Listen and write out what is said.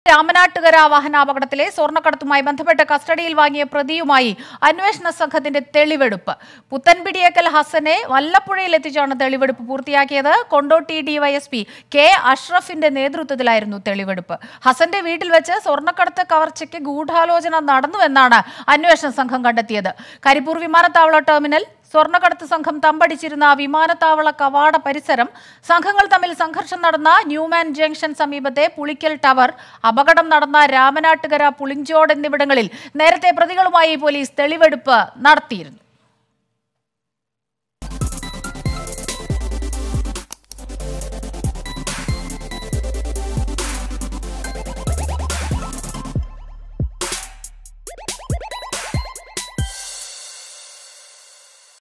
രാമനാട്ടുകര വാഹനാപകടത്തിലെ സ്വർണ്ണക്കടത്തുമായി ബന്ധപ്പെട്ട് കസ്റ്റഡിയിൽ വാങ്ങിയ പ്രതിയുമായി അന്വേഷണ സംഘത്തിന്റെ തെളിവെടുപ്പ്. പുത്തൻപിടിയേക്കൽ ഹസനെ വല്ലപ്പുഴയിലെത്തിച്ചാണ് തെളിവെടുപ്പ് പൂർത്തിയാക്കിയത്. കൊണ്ടോട്ടി ഡിവൈഎസ്പി കെ അഷ്റഫിന്റെ നേതൃത്വത്തിലായിരുന്നു തെളിവെടുപ്പ്. ഹസന്റെ വീട്ടിൽ വെച്ച് സ്വർണ്ണക്കടത്ത് കവർച്ചയ്ക്ക് ഗൂഢാലോചന നടന്നുവെന്നാണ് അന്വേഷണ സംഘം കണ്ടെത്തിയത്. കരിപ്പൂർ വിമാനത്താവള ടെർമിനൽ, സ്വർണ്ണക്കടത്ത് സംഘം തമ്പടിച്ചിരുന്ന വിമാനത്താവള കവാട പരിസരം, സംഘങ്ങൾ തമ്മിൽ സംഘർഷം നടന്ന ന്യൂമാൻ ജംഗ്ഷൻ സമീപത്തെ പുളിക്കൽ ടവർ, അപകടം നടന്ന രാമനാട്ടുകര പുളിഞ്ചോട് എന്നിവിടങ്ങളിൽ നേരത്തെ പ്രതികളുമായി പോലീസ് തെളിവെടുപ്പ് നടത്തിയിരുന്നു.